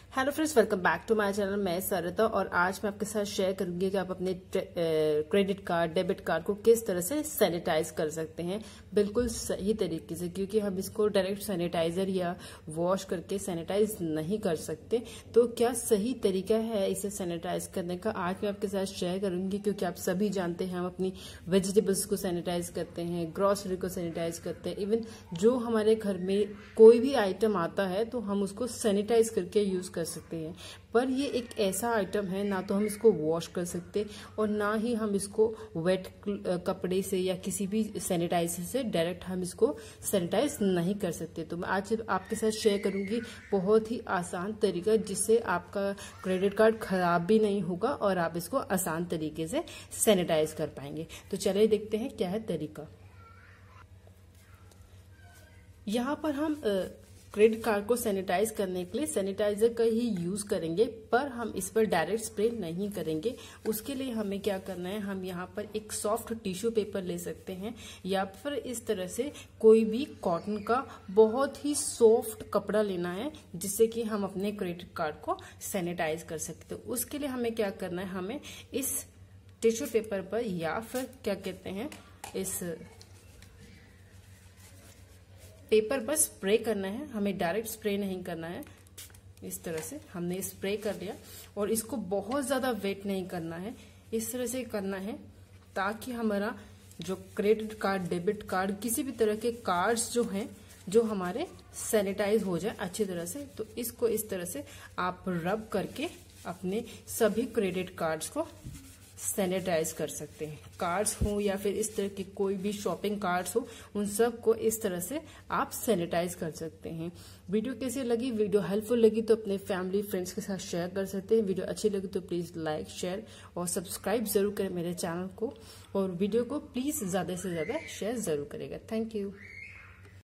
Hello friends, welcome back to my channel. मैं सरिता और आज मैं आपके साथ शेयर करूंगी कि आप अपने क्रेडिट कार्ड, डेबिट कार्ड को किस तरह से सैनिटाइज कर सकते हैं बिल्कुल सही तरीके से, क्योंकि हम इसको डायरेक्ट सैनिटाइजर या वॉश करके सैनिटाइज नहीं कर सकते। तो क्या सही तरीका है इसे सैनिटाइज करने का, आज मैं आपके साथ शेयर करूंगी। क्योंकि आप सभी जानते हैं हम अपनी वेजिटेबल्स को सैनिटाइज करते हैं, ग्रोसरी को सैनिटाइज करते हैं, इवन जो हमारे घर में कोई भी आइटम आता है तो हम उसको सैनिटाइज करके यूज कर सकते हैं। पर ये एक ऐसा आइटम है, ना तो हम इसको वॉश कर सकते और ना ही हम इसको वेट कपड़े से या किसी भी सैनिटाइजर से डायरेक्ट हम इसको सैनिटाइज नहीं कर सकते। तो मैं आज आपके साथ शेयर करूंगी बहुत ही आसान तरीका, जिससे आपका क्रेडिट कार्ड खराब भी नहीं होगा और आप इसको आसान तरीके से सैनिटाइज कर पाएंगे। तो चलिए देखते हैं क्या है तरीका। यहाँ पर हम क्रेडिट कार्ड को सैनिटाइज करने के लिए सैनिटाइजर का ही यूज करेंगे, पर हम इस पर डायरेक्ट स्प्रे नहीं करेंगे। उसके लिए हमें क्या करना है, हम यहाँ पर एक सॉफ्ट टिश्यू पेपर ले सकते हैं या फिर इस तरह से कोई भी कॉटन का बहुत ही सॉफ्ट कपड़ा लेना है, जिससे कि हम अपने क्रेडिट कार्ड को सैनिटाइज कर सकते हैं। उसके लिए हमें क्या करना है, हमें इस टिश्यू पेपर पर या फिर क्या कहते हैं इस पेपर पर स्प्रे करना है। हमें डायरेक्ट स्प्रे नहीं करना है। इस तरह से हमने स्प्रे कर लिया और इसको बहुत ज्यादा वेट नहीं करना है, इस तरह से करना है ताकि हमारा जो क्रेडिट कार्ड, डेबिट कार्ड, किसी भी तरह के कार्ड्स जो हैं जो हमारे सैनिटाइज हो जाए अच्छी तरह से। तो इसको इस तरह से आप रब करके अपने सभी क्रेडिट कार्ड्स को सैनिटाइज कर सकते हैं। कार्ड्स हो या फिर इस तरह के कोई भी शॉपिंग कार्ड्स हो, उन सब को इस तरह से आप सैनिटाइज कर सकते हैं। वीडियो कैसी लगी, वीडियो हेल्पफुल लगी तो अपने फैमिली फ्रेंड्स के साथ शेयर कर सकते हैं। वीडियो अच्छी लगी तो प्लीज लाइक, शेयर और सब्सक्राइब जरूर करें मेरे चैनल को, और वीडियो को प्लीज ज्यादा से ज्यादा शेयर जरूर करेगा। Thank you.